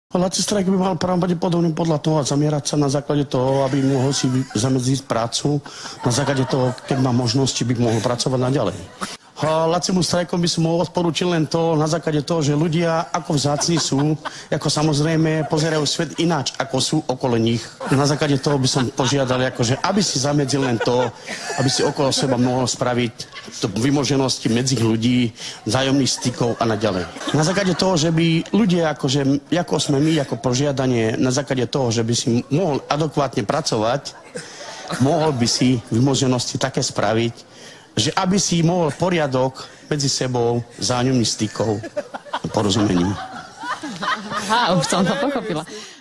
Laci strajk by mal pravdepodobne podľa toho zamierať sa na základe toho, aby mohol si zamedziť prácu. Na základe toho, keď má možnosti, by mohol pracovať naďalej. Lacimu strajkom by som mohol odporúčiť len to, na základe toho, že ľudia ako vzácni sú, ako samozrejme pozerajú svet ináč, ako sú okolo nich. Na základe toho by som požiadal, akože, aby si zamedzil len to, aby si okolo seba mohol spraviť to vymoženosti medzi ľudí, vzájomných stykov a naďalej. Na základe toho, že by ľudia, akože, ako sme my, ako požiadanie, na základe toho, že by si mohol adekvátne pracovať, mohol by si vymoženosti také spraviť, že aby si mohol poriadok medzi sebou, vzájomných stykov a porozumení. Aha, už som to pochopila.